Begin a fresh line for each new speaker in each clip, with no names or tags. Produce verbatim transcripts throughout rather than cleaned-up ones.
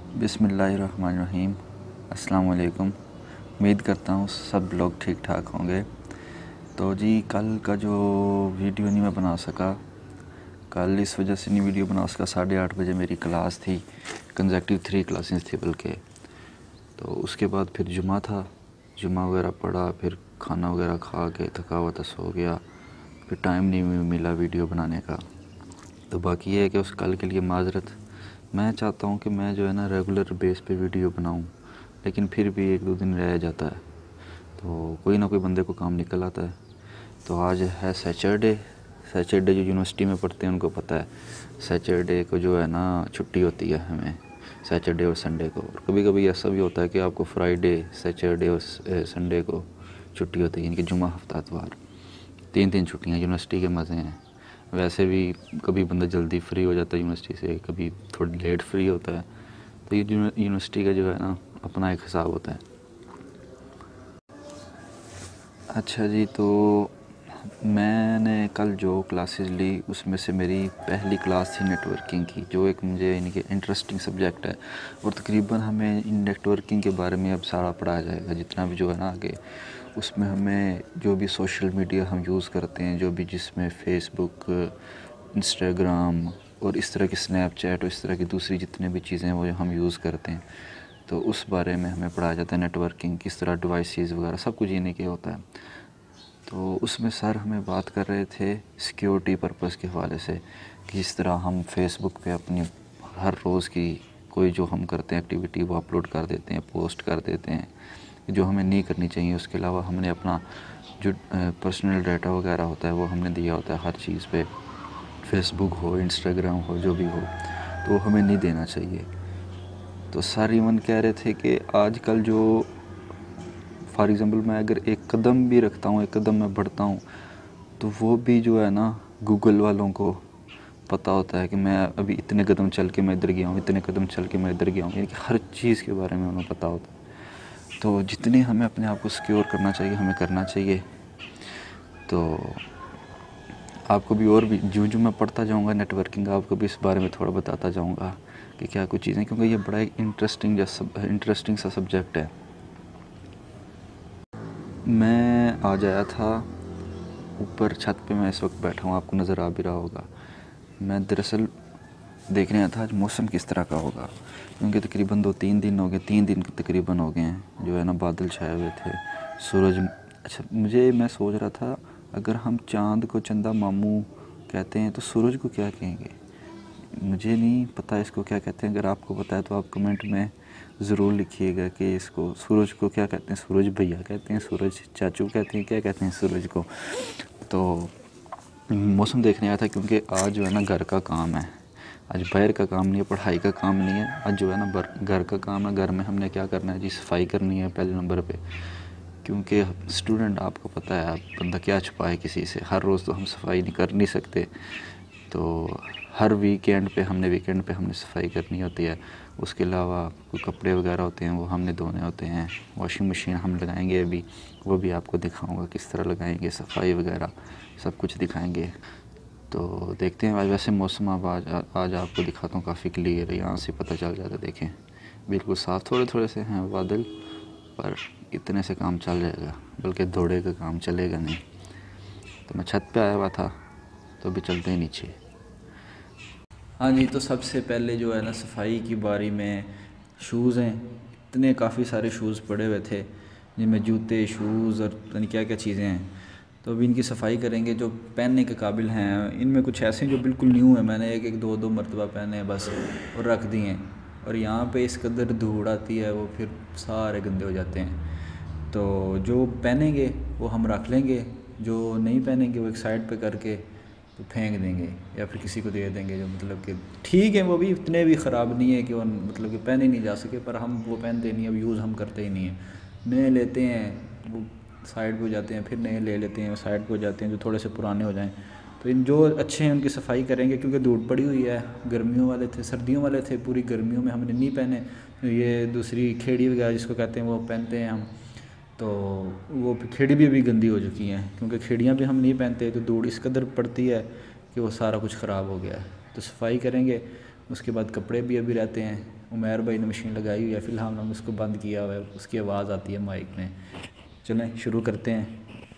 बिस्मिल्लाहिर्रहमानिर्रहीम। अस्सलाम वालेकुम। उम्मीद करता हूँ सब लोग ठीक ठाक होंगे। तो जी कल का जो वीडियो नहीं मैं बना सका, कल इस वजह से नहीं वीडियो बना सका, साढ़े आठ बजे मेरी क्लास थी, कंसेक्यूटिव थ्री क्लासेस थी बल्कि। तो उसके बाद फिर जुमा था, जुमा वगैरह पढ़ा, फिर खाना वगैरह खा के थका हुआ था, सो गया, फिर टाइम नहीं मिला वीडियो बनाने का। तो बाकी ये है कि उस कल के लिए माजरत। मैं चाहता हूँ कि मैं जो है ना रेगुलर बेस पे वीडियो बनाऊँ, लेकिन फिर भी एक दो दिन रह जाता है, तो कोई ना कोई बंदे को काम निकल आता है। तो आज है सैटरडे। सैटरडे जो यूनिवर्सिटी में पढ़ते हैं उनको पता है, सैटरडे को जो है ना छुट्टी होती है हमें, सैटरडे और संडे को। और कभी कभी ऐसा भी होता है कि आपको फ्राइडे, सैटरडे और संडे को छुट्टी होती है, यानी कि जुमा, हफ्ता, इतवार, तीन तीन छुट्टियाँ। यूनिवर्सिटी के मज़े हैं। वैसे भी कभी बंदा जल्दी फ्री हो जाता है यूनिवर्सिटी से, कभी थोड़ी लेट फ्री होता है। तो ये यूनिवर्सिटी का जो है ना अपना एक हिसाब होता है। अच्छा जी, तो मैंने कल जो क्लासेस ली उसमें से मेरी पहली क्लास थी नेटवर्किंग की, जो एक मुझे यानी कि इंटरेस्टिंग सब्जेक्ट है। और तकरीबन हमें इन नेटवर्किंग के बारे में अब सारा पढ़ाया जाएगा, जितना भी जो है ना आगे। उसमें हमें जो भी सोशल मीडिया हम यूज़ करते हैं, जो भी जिसमें फ़ेसबुक, इंस्टाग्राम और इस तरह की स्नैपचैट और इस तरह की दूसरी जितने भी चीज़ें हैं वो हम यूज़ करते हैं, तो उस बारे में हमें पढ़ाया जाता है। नेटवर्किंग किस तरह, डिवाइसेस वगैरह सब कुछ यानी कि होता है। तो उसमें सर हमें बात कर रहे थे सिक्योरिटी पर्पस के हवाले से, कि जिस तरह हम फेसबुक पे अपनी हर रोज़ की कोई जो हम करते हैं एक्टिविटी वो अपलोड कर देते हैं, पोस्ट कर देते हैं, जो हमें नहीं करनी चाहिए। उसके अलावा हमने अपना जो पर्सनल डाटा वगैरह होता है वो हमने दिया होता है हर चीज़ पे, फेसबुक हो, इंस्टाग्राम हो, जो भी हो, तो हमें नहीं देना चाहिए। तो सर इवन कह रहे थे कि आजकल जो फॉर एग्ज़ाम्पल मैं अगर एक कदम भी रखता हूँ, एक कदम मैं बढ़ता हूँ, तो वो भी जो है ना गूगल वालों को पता होता है कि मैं अभी इतने कदम चल के मैं इधर गया हूँ, इतने कदम चल के मैं इधर गया हूँ, यानी कि हर चीज़ के बारे में उन्हें पता होता है। तो जितनी हमें अपने आप को सिक्योर करना चाहिए हमें करना चाहिए। तो आपको भी और भी जो जो मैं पढ़ता जाऊँगा नेटवर्किंग, आपको भी इस बारे में थोड़ा बताता जाऊँगा कि क्या कुछ चीज़ें, क्योंकि ये बड़ा एक इंटरेस्टिंग जैसा इंटरेस्टिंग सा सब्जेक्ट है। मैं आज आया था ऊपर छत पे, मैं इस वक्त बैठा हूँ, आपको नज़र आ भी रहा होगा। मैं दरअसल देखने आया था आज मौसम किस तरह का होगा, क्योंकि तकरीबन दो तीन दिन हो गए, तीन दिन तकरीबन हो गए हैं जो है ना बादल छाए हुए थे, सूरज। अच्छा, मुझे मैं सोच रहा था अगर हम चाँद को चंदा मामू कहते हैं तो सूरज को क्या कहेंगे, मुझे नहीं पता इसको क्या कहते हैं। अगर आपको पता है तो आप कमेंट में ज़रूर लिखिएगा कि इसको सूरज को क्या कहते हैं। सूरज भैया कहते हैं, सूरज चाचू कहते हैं, क्या कहते हैं सूरज को। तो मौसम देखने आया था, क्योंकि आज जो है ना घर का काम है, आज बाहर का काम नहीं है, पढ़ाई का काम नहीं है, आज जो है ना घर का काम है। घर में हमने क्या करना है जी, सफाई करनी है पहले नंबर पे, क्योंकि स्टूडेंट आपको पता है, आप बंदा क्या छुपाए किसी से, हर रोज़ तो हम सफाई नहीं कर नहीं सकते। तो हर वीकेंड पे हमने वीकेंड पे हमने सफाई करनी होती है। उसके अलावा कोई कपड़े वगैरह होते हैं वो हमने धोने होते हैं। वॉशिंग मशीन हम लगाएंगे अभी, वो भी आपको दिखाऊंगा किस तरह लगाएंगे, सफाई वगैरह सब कुछ दिखाएंगे। तो देखते हैं आज। वैसे मौसम अब आज आज आपको दिखाता हूँ, काफ़ी क्लियर है, यहाँ से पता चल जाता है। देखें बिल्कुल साफ़, थोड़े थोड़े से हैं बादल, पर इतने से काम चल जाएगा, बल्कि दौड़े का काम चलेगा नहीं। तो मैं छत पे आया हुआ था, तो अभी चलते हैं नीचे। हाँ जी, तो सबसे पहले जो है ना सफाई की बारी में शूज़ हैं, इतने काफ़ी सारे शूज़ पड़े हुए थे जिनमें जूते, शूज़ और पता नहीं क्या क्या चीज़ें हैं। तो अभी इनकी सफाई करेंगे, जो पहनने के काबिल हैं। इनमें कुछ ऐसे हैं जो बिल्कुल न्यू है, मैंने एक एक दो दो मरतबा पहने हैं बस और रख दिए हैं। और यहाँ पे इस कदर धूड़ आती है वो फिर सारे गंदे हो जाते हैं। तो जो पहनेंगे वो हम रख लेंगे, जो नहीं पहनेंगे वो एक साइड पे करके तो फेंक देंगे या फिर किसी को दे देंगे, जो मतलब कि ठीक है, वो भी इतने भी ख़राब नहीं है कि वो मतलब कि पहने नहीं जा सके, पर हम वो पहनते नहीं, अब यूज़ हम करते ही नहीं हैं। नए लेते हैं वो साइड पे हो जाते हैं, फिर नए ले लेते हैं साइड पे हो जाते हैं, जो थोड़े से पुराने हो जाएं। तो इन जो अच्छे हैं उनकी सफाई करेंगे, क्योंकि धूप पड़ी हुई है। गर्मियों वाले थे, सर्दियों वाले थे, पूरी गर्मियों में हमने नहीं पहने। ये दूसरी खेड़ी वगैरह जिसको कहते हैं वो पहनते हैं हम। तो वो खेड़ी भी अभी गंदी हो चुकी हैं, क्योंकि खेड़ियाँ भी हम नहीं पहनते, तो धूड़ इस कदर पड़ती है कि वो सारा कुछ ख़राब हो गया है। तो सफाई करेंगे, उसके बाद कपड़े भी अभी रहते हैं, उमैर भाई ने मशीन लगाई हुई है, फ़िलहाल हमने उसको बंद किया हुआ है, उसकी आवाज़ आती है माइक में। चलें शुरू करते हैं।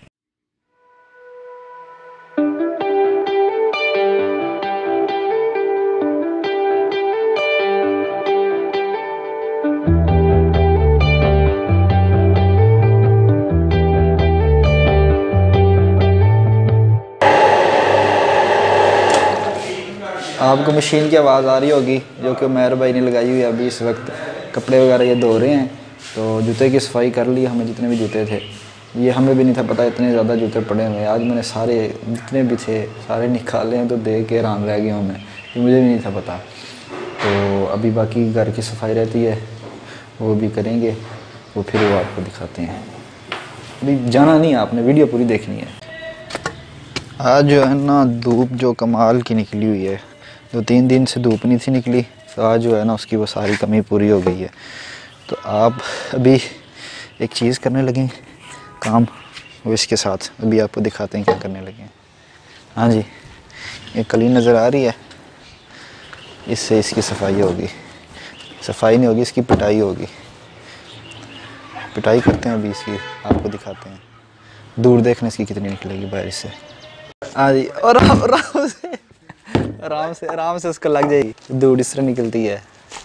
आपको मशीन की आवाज़ आ रही होगी जो कि उमैर भाई ने लगाई हुई है। अभी इस वक्त कपड़े वगैरह ये धो रहे हैं, तो जूते की सफाई कर ली हमने, जितने भी जूते थे। ये हमें भी नहीं था पता इतने ज़्यादा जूते पड़े हुए हैं। आज मैंने सारे जितने भी थे सारे निकाले हैं, तो देख के हैरान रह गया हूँ मैं, तो मुझे भी नहीं था पता। तो अभी बाकी घर की सफाई रहती है, वो भी करेंगे, वो फिर वो आपको दिखाते हैं। अभी जाना नहीं है आपने, वीडियो पूरी देखनी है। आज जो है ना धूप जो कमाल की निकली हुई है, दो तीन दिन से धूप नहीं थी निकली, तो आज जो है ना उसकी वो सारी कमी पूरी हो गई है। तो आप अभी एक चीज़ करने लगे काम, वो इसके साथ अभी आपको दिखाते हैं क्या करने लगे। हाँ जी, ये कली नज़र आ रही है, इससे इसकी सफाई होगी। सफाई नहीं होगी, इसकी पिटाई होगी। पिटाई करते हैं अभी इसकी, आपको दिखाते हैं। दूर देखने इसकी कितनी निकलेगी बारिश से। हाँ जी, और आराम से आराम से आराम से उसको लग जाएगी, दूर इस तरह निकलती है।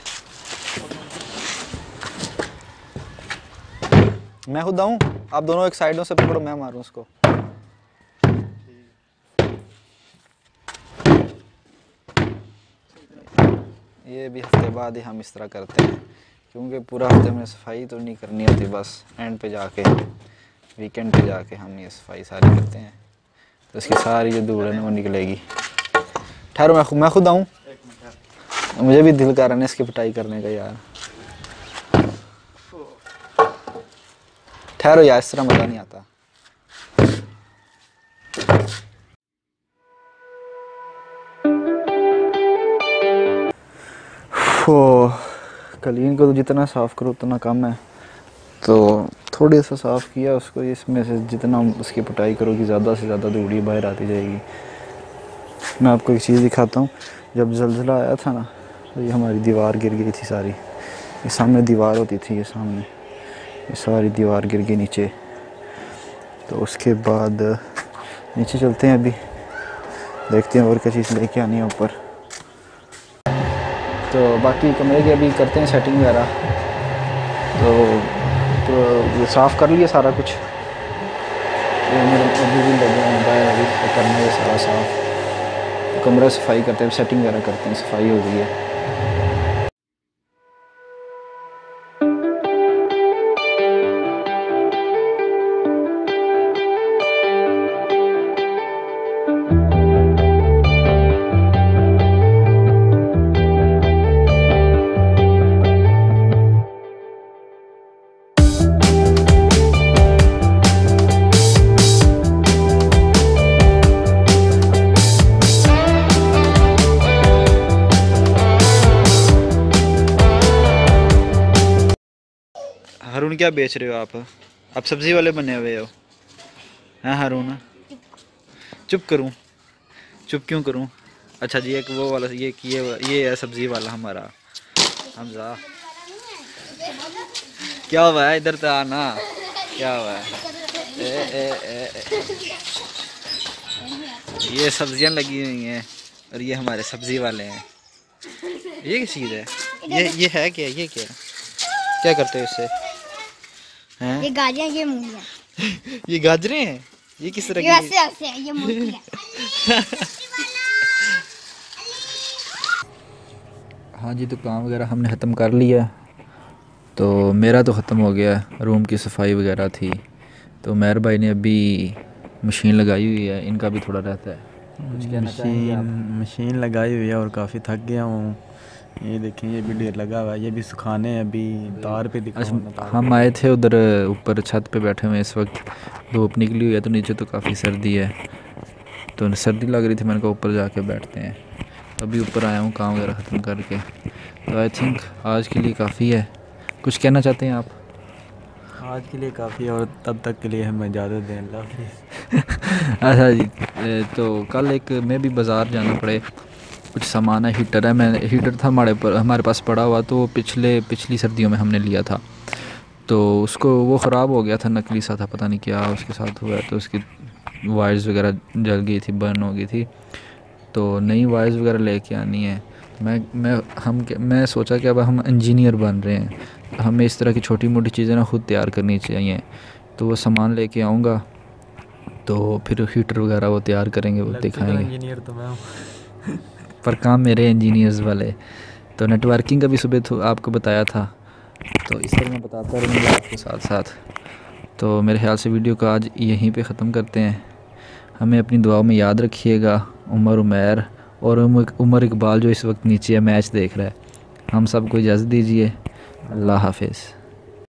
मैं खुद आऊँ, आप दोनों एक साइडों से पकड़ो, मैं मारूं उसको। ये भी हफ्ते बाद ही हम इस तरह करते हैं, क्योंकि पूरा हफ्ते में सफाई तो नहीं करनी होती, बस एंड पे जाके वीकेंड पे जाके हम ये सफाई सारी करते हैं। तो इसकी सारी जो धूल है ना वो निकलेगी। ठहरो, मैं मैं खुद आऊँ, मुझे भी दिल कर रहा है इसकी पिटाई करने का यार। ठहरो यार, इस तरह मज़ा नहीं आता। ओ, कलीन को तो जितना साफ़ करो उतना कम है, तो थोड़ी सा साफ़ किया उसको। इसमें से जितना उसकी पिटाई करोगी ज़्यादा से ज़्यादा धूड़ी बाहर आती जाएगी। मैं आपको एक चीज़ दिखाता हूँ। जब ज़लज़ला आया था ना, तो ये हमारी दीवार गिर गई थी सारी। ये सामने दीवार होती थी, ये सामने ये सारी दीवार गिर गई नीचे। तो उसके बाद नीचे चलते हैं, अभी देखते हैं और क्या चीज़ लेके आनी है ऊपर। तो बाकी कमरे की अभी करते हैं सेटिंग वगैरह। तो तो ये साफ़ कर लिया सारा कुछ, ये मेरे अभी भी लगे हैं बाहर अभी करना है सारा साफ़। तो कमरा सफाई करते हैं, सेटिंग वगैरह करते हैं, सफाई हो गई है। हारून, क्या बेच रहे हो आप? आप सब्ज़ी वाले बने हुए हो? हाँ हारून, चुप करूँ? चुप क्यों करूँ? अच्छा जी, एक वो वाला, ये ये ये है सब्ज़ी वाला हमारा हमजा। क्या हुआ है, इधर तो आना। क्या हुआ है? ए, ए, ए, ए। ये सब्जियां लगी हुई हैं और ये हमारे सब्ज़ी वाले हैं। ये क्या चीज़ है? ये ये है क्या? ये क्या क्या करते हो इससे? हैं?
ये गाजरें, ये मूलियां।
ये गाजरें हैं? ये किस तरह की?
ऐसे ऐसे ये मूलियां।
हाँ जी, तो काम वगैरह हमने ख़त्म कर लिया। तो मेरा तो ख़त्म हो गया, रूम की सफाई वगैरह थी। तो मेहर भाई ने अभी मशीन लगाई हुई है, इनका भी थोड़ा रहता है। कुछ कहना चाहेंगे आप?
मशीन मशीन लगाई हुई है और काफ़ी थक गया हूँ। ये देखें, ये भी ढेर लगा हुआ है, ये भी सुखाने हैं। अभी तार पे दिखा,
हम आए थे उधर ऊपर छत पे बैठे हुए, इस वक्त धूप निकली हुई है, तो नीचे तो काफ़ी सर्दी है, तो सर्दी लग रही थी। मैंने कहा ऊपर जाके बैठते हैं। अभी ऊपर आया हूँ काम वगैरह ख़त्म करके। तो आई थिंक आज के लिए काफ़ी है। कुछ कहना चाहते हैं आप?
आज के लिए काफ़ी है और तब तक के लिए हमें इजाज़त दें। अल्लाह हाफ़िज़।
अच्छा जी, तो कल एक मैं भी बाज़ार जाना पड़े, कुछ सामान है, हीटर है। मैं हीटर था हमारे पर हमारे पास पड़ा हुआ, तो पिछले पिछली सर्दियों में हमने लिया था, तो उसको वो ख़राब हो गया था, नकली सा था, पता नहीं क्या उसके साथ हुआ है। तो उसकी वायर्स वगैरह जल गई थी, बर्न हो गई थी, तो नई वायर्स वगैरह लेके आनी है। मैं मैं हम मैं सोचा कि अब हम इंजीनियर बन रहे हैं, हमें इस तरह की छोटी मोटी चीज़ें ना खुद तैयार करनी चाहिए। तो वो सामान लेके आऊँगा, तो फिर हीटर वगैरह वो तैयार करेंगे, वो दिखाएंगे।
इंजीनियर तो मैं हूँ।
पर काम मेरे इंजीनियर्स वाले। तो नेटवर्किंग का भी सुबह तो आपको बताया था, तो इस तरह मैं बताता रहूँगा आपके साथ साथ। तो मेरे ख्याल से वीडियो को आज यहीं पे ख़त्म करते हैं। हमें अपनी दुआओं में याद रखिएगा। उमर उमैर और उमर इकबाल जो इस वक्त नीचे मैच देख रहा है, हम सबको इजाज़त दीजिए। अल्लाह हाफिज़।